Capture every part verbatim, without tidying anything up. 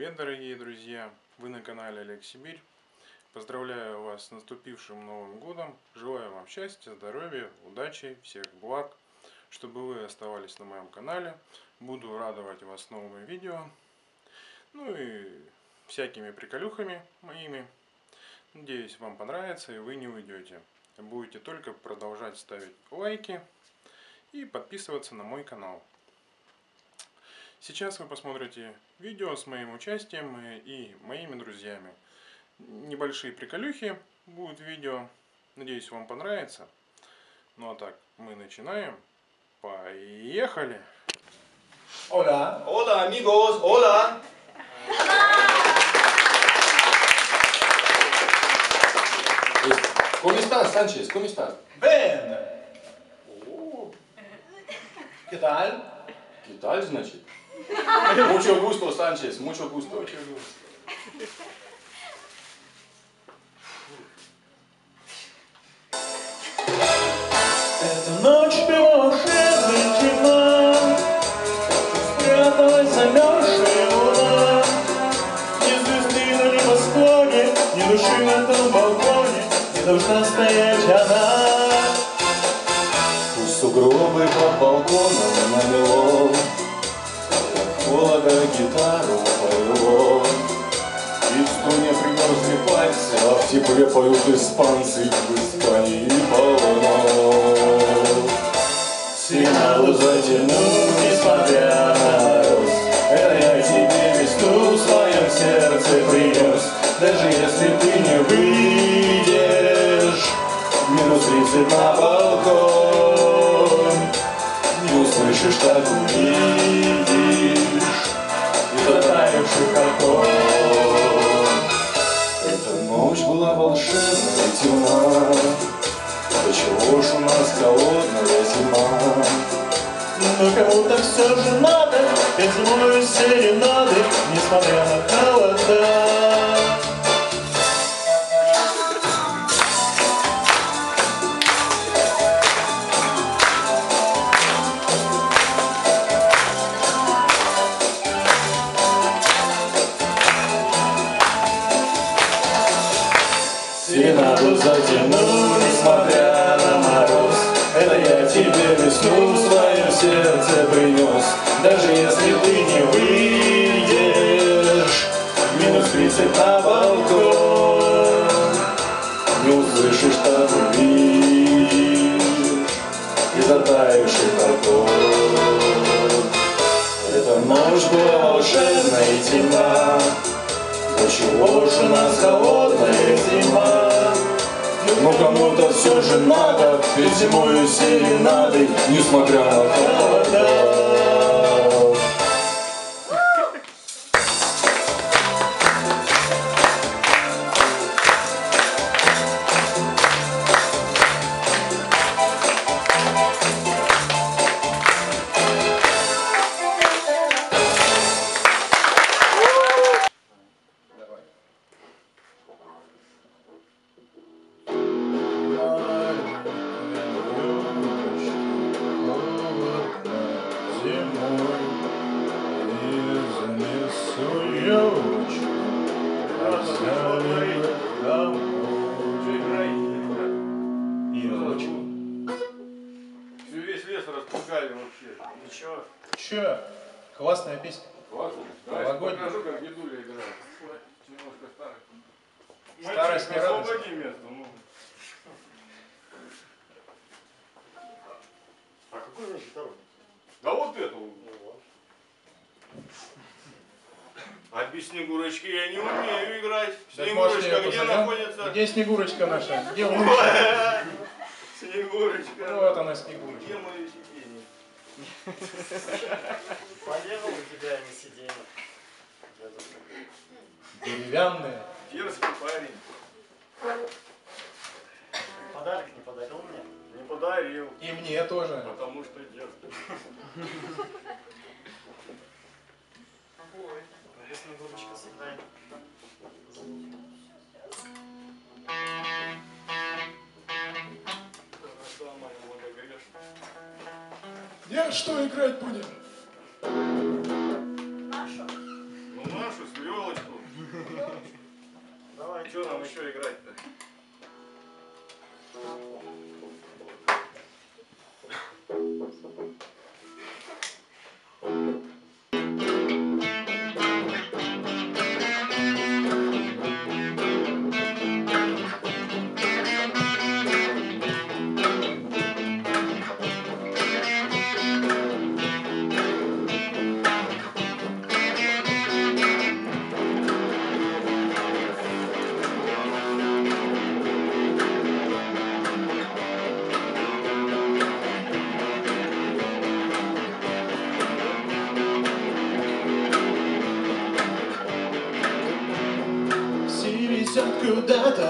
Привет, дорогие друзья! Вы на канале Олег Сибирь. Поздравляю вас с наступившим Новым годом. Желаю вам счастья, здоровья, удачи, всех благ. Чтобы вы оставались на моем канале. Буду радовать вас новыми видео. Ну и всякими приколюхами моими. Надеюсь, вам понравится и вы не уйдете. Будете только продолжать ставить лайки и подписываться на мой канал. Сейчас вы посмотрите видео с моим участием и моими друзьями. Небольшие приколюхи будут в видео. Надеюсь, вам понравится. Ну а так, мы начинаем. Поехали! Hola. Hola, amigos. Hola. ¿Cómo estás, Sánchez? ¿Cómo estás? Bien. ¿Qué tal? ¿Qué tal, значит? Mucho gusto, Sánchez. Mucho gusto. Эта ночь волшебная тьма, спряталась замерзшая луна. Ни звезды на небосклоне, ни души на этом балконе не должна стоять она. Пусть сугробы под балконом намело, как холода гитару повело. И в струне примерзли пальцы, а в тепле поют испанцы в Испании полно. Сигналу затянул, несмотря на мороз. Это я тебе весну в своем сердце принес. Даже если ты не выйдешь минус тридцать на балкон, не услышишь, так увидишь и затаивших окон. Эта ночь была волшебная и темна. Да чего ж у нас холодная зима? Но кому-то все же надо петь зимой серенады, несмотря на холода. Серенаду затянул, несмотря на мороз. Это я тебе весну в своем сердце принес. Даже если ты не выйдешь минус тридцать на балкон, не услышишь, так увидишь и затаивший окон. Эта ночь была волшебная и темна. Да чего ж у нас холодная зима? Но кому-то все же надо петь зимою серенады, несмотря на холода. Ничего. Че? Классная песня. Классно. Новогодняя. Покажу, как дедуля играет. Немножко старый. Старость не радость. Освободи место, ну. А какой значит второй? Да вот это вот. А без Снегурочки я не умею играть. Так, может, Снегурочка ее где позовем? находится? Где Снегурочка наша? Где лучшая? Снегурочка. Вот она, Снегурочка. Где мое сиденье? Полезно у тебя не сиденье. Деревянная. Дерзкий парень. Подарок не подарил мне? Не подарил. И мне тоже. Потому что дерзкий. Ой, где Снегурочка сыграет? Я что играть будем? Ну нашу с Лёвой. Куда-то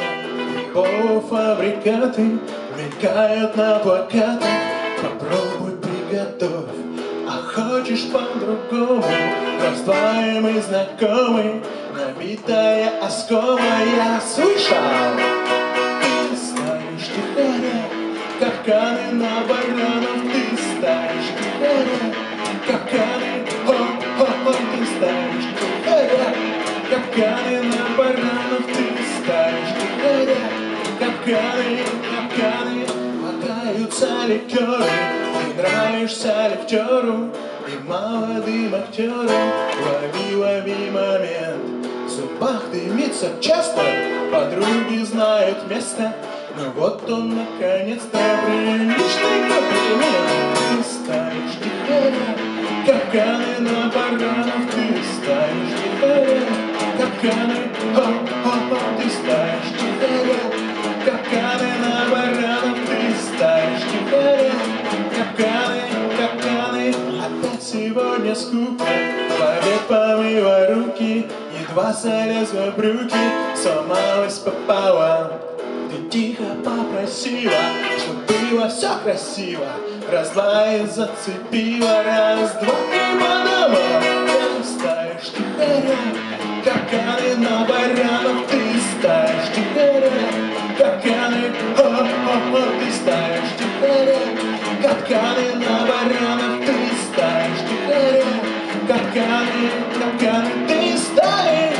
полуфабрикаты мелькают на плакатах. Попробуй, приготовь, а хочешь по-другому. Раздваемый знакомый, набитая оскома. Я слышал, ты ставишь тихоря капканы на баранов. Ты ставишь тихоря капканы, о-о-о. Ты ставишь тихоря капканы на баранов. Ты ставишь тихоря капканы, капканы. Мотаются ликеры, ты нравишься лифтеру и молодым актерам. Лови, лови момент, в зубах дымится часто, подруги знают место. Но вот он наконец-то приличный комплимент. Ты ставишь тихоря капканы на баранов. Ты ставишь тихоря капканы, о-о-о. Ты ставишь тихоря капканы на баранов. Ты ставишь тихоря капканы, капканы. Опять сегодня скука, в обед помыла руки, едва залезла в брюки, сломалась пополам. Ты тихо попросила, чтоб было все красиво, разлай зацепила, раз-два и по домам. Ты ставишь тихоря капканы на баранов. Ты ставишь тихоря капканы, о-о-о. Ты ставишь тихоря капканы на баранов. Ты ставишь тихоря капканы, капканы. Ты ставишь,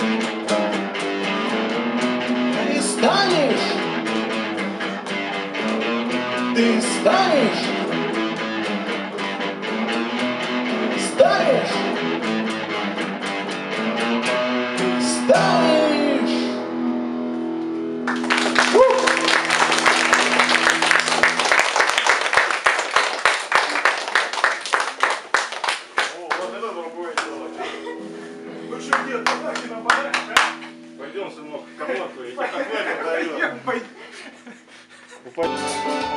ты станешь, ты станешь, станешь, ты станешь. О, вот это другое дело. Ну что, дед, давайте на подарок, а? Пойдем, сынок, к комнату, я тебе так в это даю. Я пойду.